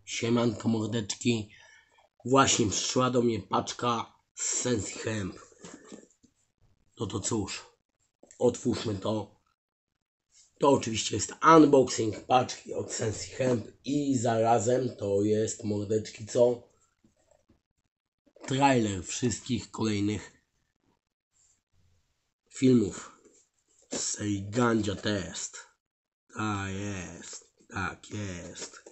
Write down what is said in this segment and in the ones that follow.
Siemanko mordeczki. Właśnie przyszła do mnie paczka z Sensi Hemp. No to cóż, otwórzmy to. To oczywiście jest unboxing paczki od Sensi Hemp i zarazem to jest, mordeczki, co? Trailer wszystkich kolejnych filmów z serii Ganja Test. Tak jest, tak jest.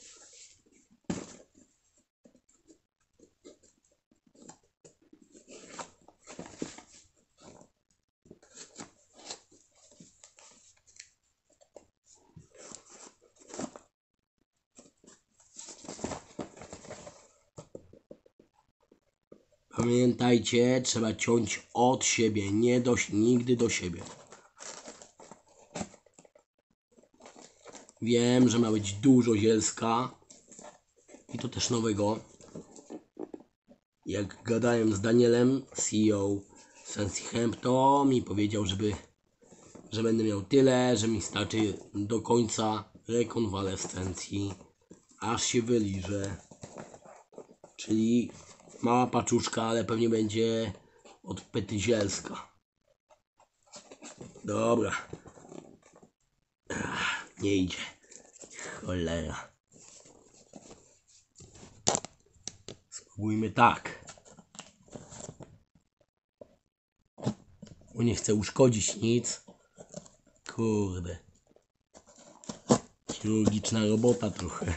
Pamiętajcie, trzeba ciąć od siebie, nigdy do siebie. Wiem, że ma być dużo zielska i to też nowego. Jak gadałem z Danielem, CEO Sensi Hemp, to mi powiedział, że będę miał tyle, że mi starczy do końca rekonwalescencji, aż się wyliżę. Czyli mała paczuszka, ale pewnie będzie od pety zielska. Dobra. Nie idzie. Cholera. Spróbujmy tak. Bo nie chcę uszkodzić nic. Kurde. Chirurgiczna robota trochę.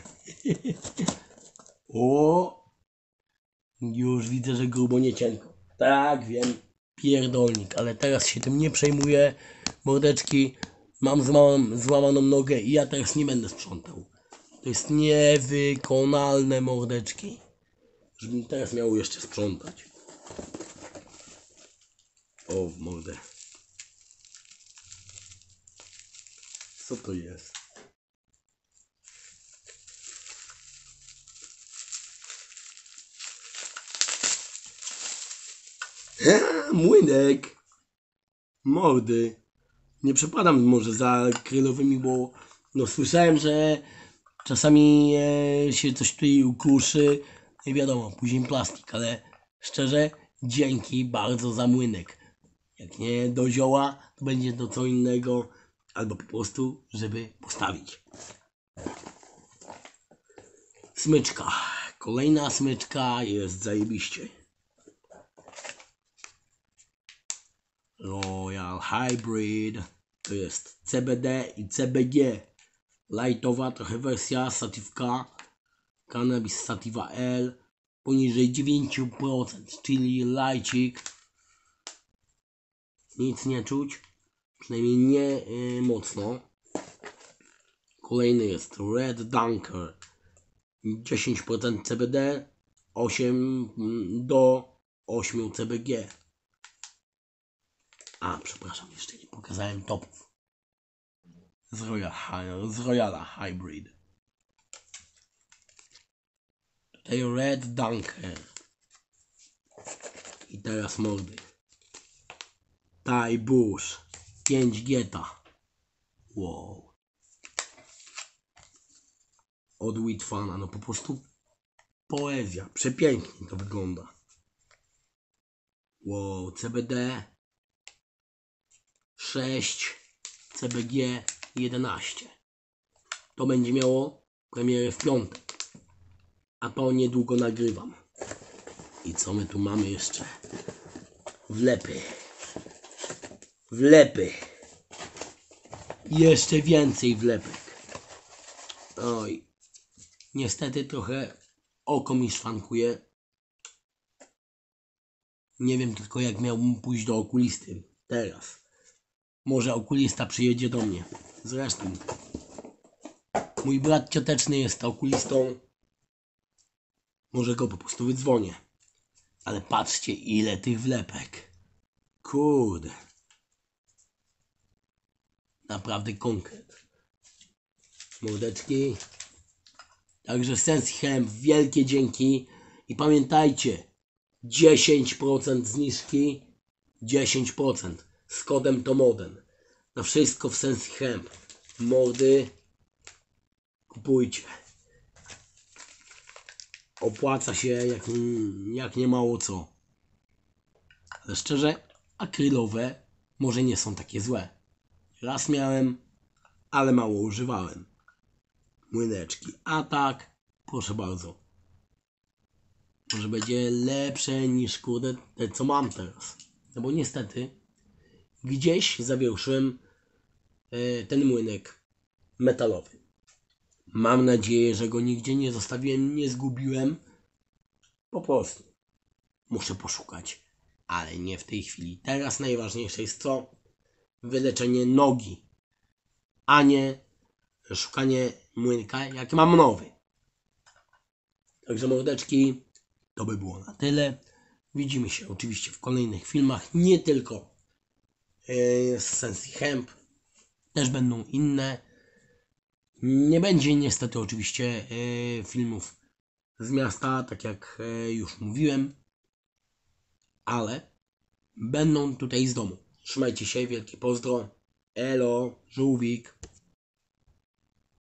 O! Już widzę, że grubo nie cienko. Tak, wiem. Pierdolnik, ale teraz się tym nie przejmuję. Mordeczki, mam złamaną nogę i ja teraz nie będę sprzątał. To jest niewykonalne, mordeczki. Żebym teraz miał jeszcze sprzątać. O, w mordę. Co to jest? Młynek. Mordy. Nie przepadam może za krylowymi, bo no słyszałem, że czasami się coś tutaj ukruszy. Nie wiadomo, później plastik, ale szczerze, dzięki bardzo za młynek. Jak nie do zioła, to będzie to co innego, albo po prostu, żeby postawić. Smyczka. Kolejna smyczka jest zajebiście. Royal Hybrid. To jest CBD i CBG. Lightowa trochę wersja Sativka. Cannabis Sativa L. Poniżej 9%, czyli lajcik. Nic nie czuć. Przynajmniej nie mocno. Kolejny jest Red Dunker. 10% CBD. 8 do 8 CBG. A, przepraszam, jeszcze nie pokazałem topów. Z Royala Hybrid. Tutaj Red Dunker. I teraz mordy. Thai Bush 5 Geta. Wow. Od Witfana. No po prostu poezja. Przepięknie to wygląda. Wow. CBD 6. CBG 11. To będzie miało premierę w piątek. A to niedługo nagrywam. I co my tu mamy jeszcze? Wlepy. Wlepy. Jeszcze więcej wlepek. Oj. Niestety trochę oko mi szwankuje. Nie wiem tylko, jak miałbym pójść do okulisty teraz. Może okulista przyjedzie do mnie. Zresztą mój brat cioteczny jest okulistą. Może go po prostu wydzwonię. Ale patrzcie, ile tych wlepek. Kurde. Naprawdę konkret. Mordeczki. Także Sensi Hemp, wielkie dzięki. I pamiętajcie, 10% zniżki. 10%. Z kodem TOMODEN. Na wszystko w Sensi Hemp. Mordy. Kupujcie. opłaca się jak nie mało co. Ale szczerze, akrylowe może nie są takie złe. Raz miałem, ale mało używałem. Młyneczki. A tak, proszę bardzo. Może będzie lepsze niż kurde te co mam teraz. No bo niestety gdzieś zawieszyłem ten młynek metalowy. Mam nadzieję, że go nigdzie nie zostawiłem, nie zgubiłem. Po prostu. Muszę poszukać. Ale nie w tej chwili. Teraz najważniejsze jest co? Wyleczenie nogi. A nie szukanie młynka, jak mam nowy. Także mordeczki, to by było na tyle. Widzimy się oczywiście w kolejnych filmach. Nie tylko z Sensi Hemp. Też będą inne. Nie będzie niestety oczywiście filmów z miasta, tak jak już mówiłem. Ale będą tutaj z domu. Trzymajcie się, wielkie pozdro. Elo, żółwik.